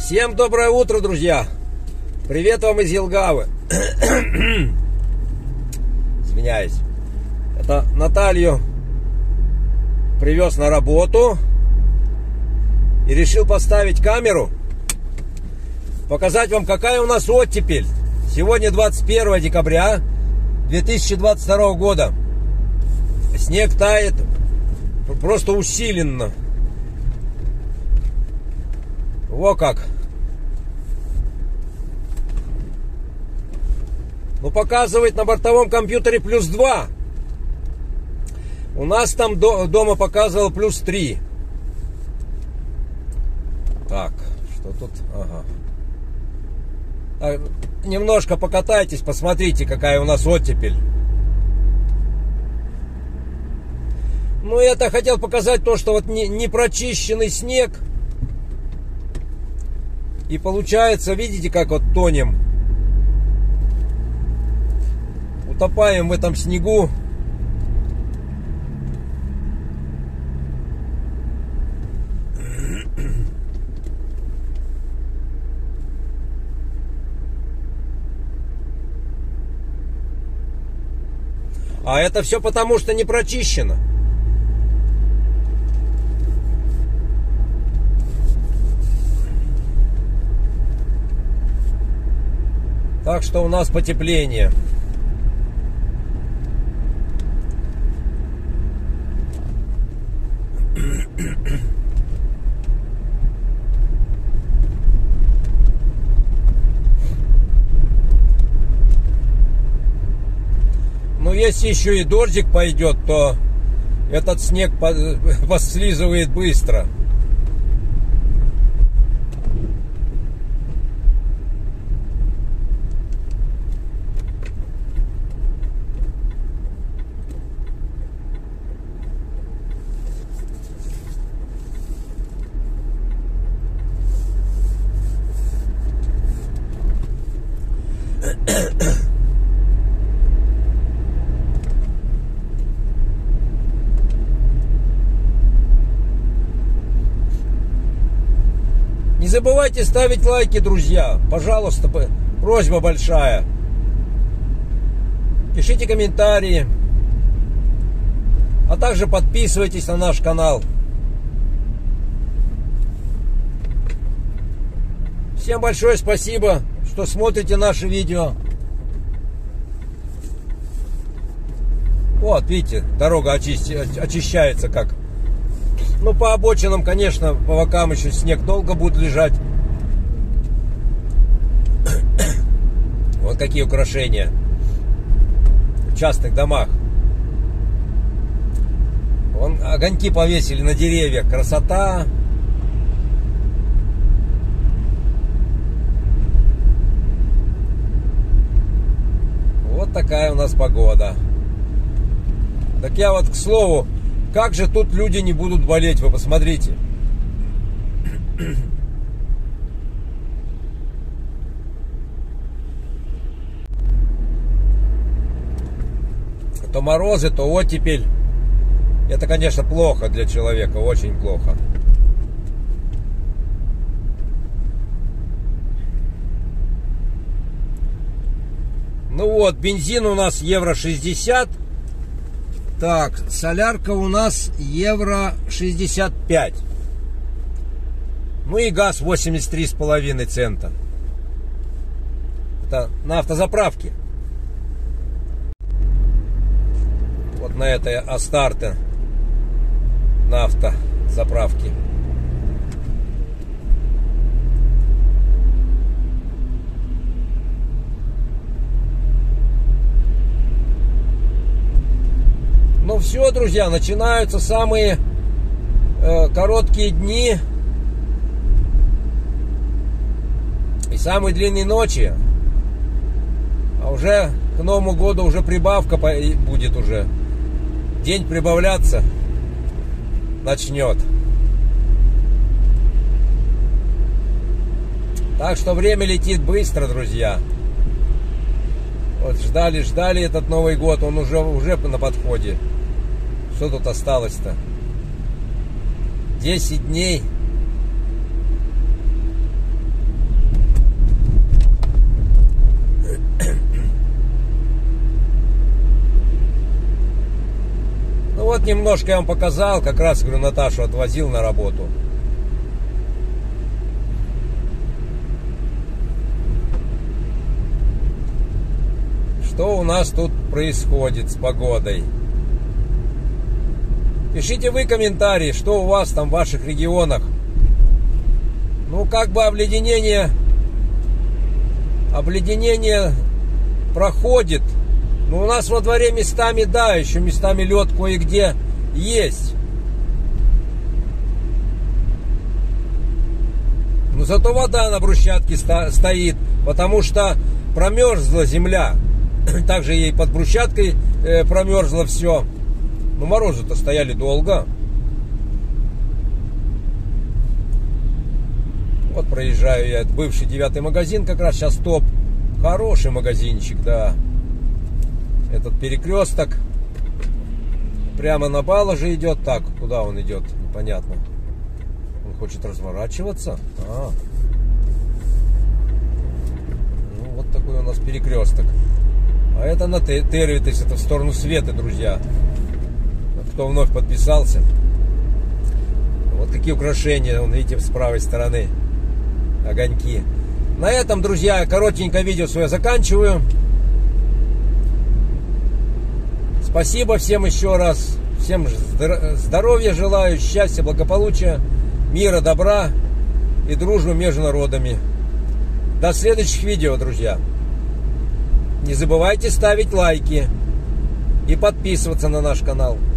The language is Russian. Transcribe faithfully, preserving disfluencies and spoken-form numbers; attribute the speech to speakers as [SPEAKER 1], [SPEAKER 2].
[SPEAKER 1] Всем доброе утро, друзья! Привет вам из Елгавы. Извиняюсь. Это Наталью привез на работу и решил поставить камеру, показать вам, какая у нас оттепель. Сегодня двадцать первое декабря две тысячи двадцать второго года. Снег тает просто усиленно. Во как. Ну, показывает на бортовом компьютере плюс два. У нас там до, дома показывал плюс три. Так, что тут? Ага. Так, немножко покатайтесь, посмотрите, какая у нас оттепель. Ну, я-то хотел показать то, что вот не, не прочищенный снег. И получается, видите, как вот тонем. Утопаем в этом снегу. А это все потому, что не прочищено. Так что у нас потепление. Но если еще и дождик пойдет, то этот снег послизывает быстро. Не забывайте ставить лайки, друзья. Пожалуйста, просьба большая. Пишите комментарии. А также подписывайтесь на наш канал. Всем большое спасибо, что смотрите наши видео. Вот, видите, дорога очисти, очищается как. Ну, по обочинам, конечно, по бокам еще снег долго будет лежать. Вот какие украшения в частных домах. Вон огоньки повесили на деревьях. Красота. Вот такая у нас погода. Так я вот, к слову, как же тут люди не будут болеть, вы посмотрите. То морозы, то оттепель. Это, конечно, плохо для человека, очень плохо. Ну вот, бензин у нас евро шестьдесят. Так, солярка у нас евро шестьдесят пять. Ну и газ восемьдесят три с половиной цента. Это на автозаправке. Вот на этой Астарте на автозаправке. Ну все, друзья, начинаются самые э, короткие дни и самые длинные ночи. А уже к Новому году уже прибавка будет уже. День прибавляться начнет. Так что время летит быстро, друзья. Вот ждали, ждали этот Новый год, он уже, уже на подходе. Что тут осталось-то? десять дней. немножко я вам показал, как раз, говорю, Наташу отвозил на работу. Что у нас тут происходит с погодой? Пишите вы комментарии, что у вас там в ваших регионах. Ну, как бы обледенение, обледенение проходит. Но у нас во дворе местами, да, еще местами лед кое-где есть. Но зато вода на брусчатке стоит, потому что промерзла земля. Также ей под брусчаткой э, промерзло все. Но морозы-то стояли долго. Вот проезжаю я, это бывший девятый магазин, как раз сейчас топ. Хороший магазинчик, да. Этот перекресток прямо на Балаже идет. Так, куда он идет? Непонятно. Он хочет разворачиваться. А. Ну, вот такой у нас перекресток. А это на Тервитес, это в сторону Светы, друзья. Кто вновь подписался. Вот какие украшения, вон, видите, с правой стороны. Огоньки. На этом, друзья, коротенькое видео свое заканчиваю. Спасибо всем еще раз. Всем здоровья желаю, счастья, благополучия, мира, добра и дружбы между народами. До следующих видео, друзья. Не забывайте ставить лайки и подписываться на наш канал.